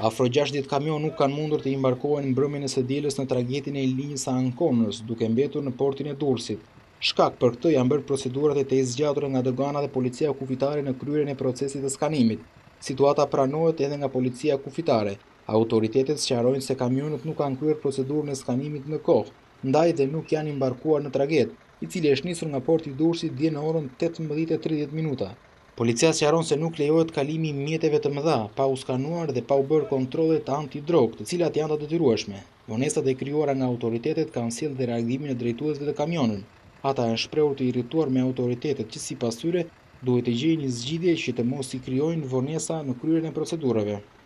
Afro 60 kamion nuk kanë mundur të imbarkohen mbrëmjen e së dielës në tragjedin e linjës së Ankonës, duke mbetur në portin e Durrësit. Shkak për këtë janë bërë procedurat e të zgjatura nga dogana dhe policia kufitare në kryerjen e procesit të skanimit. Situata pranohet edhe nga policia kufitare. Autoritetet sqarojnë se kamionët nuk kanë kryer procedurën e skanimit në kohë, ndaj dhe nuk janë imbarkuar në tragjet, i cili është nisur nga porti i Durrësit dje në orën 18:30. Policia sqaron se nuk lejohet kalimi i mjeteve të mëdha, pa u skanuar dhe pa u bërë kontrollet antidrog, të cilat janë të detyrueshme. Vonesat e krijuara nga autoritetet kanë sjellë dhe reagimin e drejtuesve të kamionën. Ata janë shprehur të irrituar me autoritetet që sipas tyre duhet të gjejnë një zgjidhje që të mos i krijojnë vonesa në kryerjen e procedurave.